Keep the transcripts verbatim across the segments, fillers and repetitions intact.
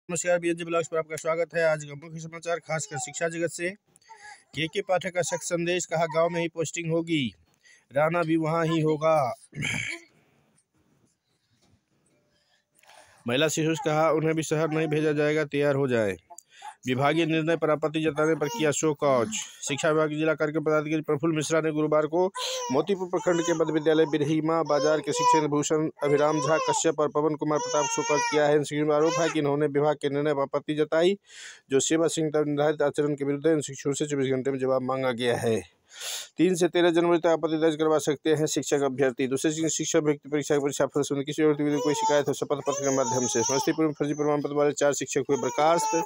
नमस्कार, BNG blogs पर आपका स्वागत है। आज का मुख्य समाचार खासकर शिक्षा जगत से। के के पाठक का शख्स संदेश, कहा गांव में ही पोस्टिंग होगी, राणा भी वहां ही होगा। महिला शिशु से कहा उन्हें भी शहर नहीं भेजा जाएगा, तैयार हो जाए। विभागीय निर्णय पर आपत्ति जताने पर किया शो कॉज। शिक्षा विभाग के जिला कार्यक्रम पदाधिकारी प्रफुल्ल मिश्रा ने गुरुवार को मोतीपुर प्रखंड के मध्य विद्यालय बिरहिमा बाजार के शिक्षक भूषण अभिराम झा कश्यप और पवन कुमार प्रताप शो कॉज किया है। इन शिक्षकों का आरोप है कि इन्होंने विभाग के निर्णय पर आपत्ति जताई, जो सेवा संहिता निर्धारित आचरण के विरुद्ध है। इन शिक्षकों से चौबीस घंटे में जवाब मांगा गया है। तीन से तेरह जनवरी तक आपत्ति दर्ज करवा सकते हैं शिक्षक अभ्यर्थी। दूसरे शिक्षक व्यक्ति परीक्षा के परीक्षा फल से किसी व्यक्ति को कोई शिकायत हो शपथ पत्र के माध्यम से। समस्तीपुर में फर्जी प्रमाण पत्र वाले चार शिक्षक हुए बर्खास्त।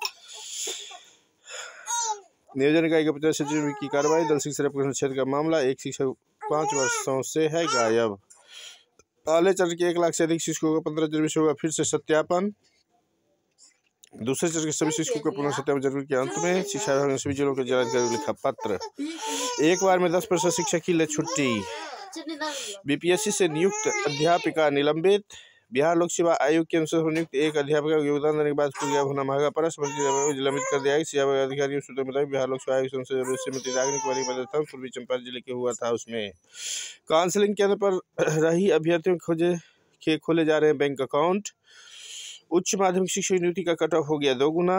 नियोजन इकाई के पचास सचिव की कार्रवाई। दल शिक्षा प्रखंड क्षेत्र का मामला, एक शिक्षक पाँच वर्षों से है गायब। पहले चरण के एक लाख से अधिक शिक्षकों का पंद्रह जनवरी से होगा फिर से सत्यापन। दूसरे चरण के सभी शिक्षकों का पुनः सत्यापन जनवरी के अंत में। शिक्षा विभाग ने सभी जिलों के जिलाधिकारी को लिखा पत्र। एक बार में दस प्रतिशत शिक्षक की ले छुट्टी। बीपीएससी से नियुक्त अध्यापिका निलंबित। बिहार लोक सेवा आयोग के अनुसार नियुक्त एक अध्यापिका को योगदान देने के बाद उसको होना महंगा पड़ा। निलंबित कर दिया। सेवा अधिकारियों सूत्रों में बिहार लोक सेवा आयोग संसद श्रीमती रागिनी कुमारी पदाधिकारी पूर्वी चंपारण जिले के हुआ था। उसमें काउंसलिंग केंद्र पर रही अभ्यर्थियों खोजे के खोले जा रहे हैं बैंक अकाउंट। उच्च माध्यमिक शिक्षक नियुक्ति का कट ऑफ हो गया दोगुना।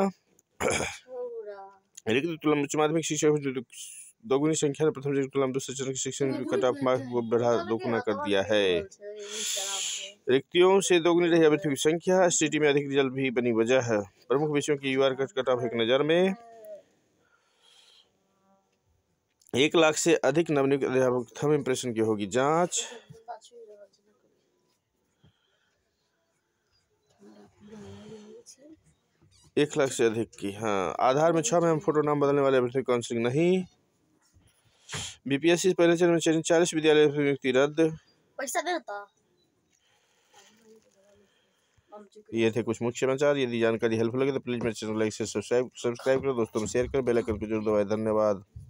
उच्च माध्यमिक शिक्षक दोगुनी संख्या में प्रथम तुलना दूसरे चरण की शिक्षक कट ऑफ मार्क को बढ़ा दोगुना कर दिया है। रिक्तियों से दोगुनी रही अभ्यर्थियों की संख्या। सिटी में अधिक रिजल्ट भी बनी वजह है। प्रमुख विषयों की यूआर कट ऑफ एक नजर में। एक लाख से अधिक नवनियुक्त अध्यापक थम इंप्रेशन की होगी जांच। एक लाख से अधिक की हाँ आधार में छह में हम फोटो नाम बदलने वाले अभ्यर्थी काउंसलिंग नहीं। बीपीएससी पहले चरण में चालीस विद्यालय नियुक्ति रद्द। पैसा देता। ये थे कुछ मुख्य समाचार। यदि जानकारी हेल्पफुल लगे तो प्लीज मेरे चैनल लाइक से सब्सक्राइब सब्सक्राइब करो, दोस्तों में शेयर करो, बेल आइकन को जरूर दबाएं। धन्यवाद।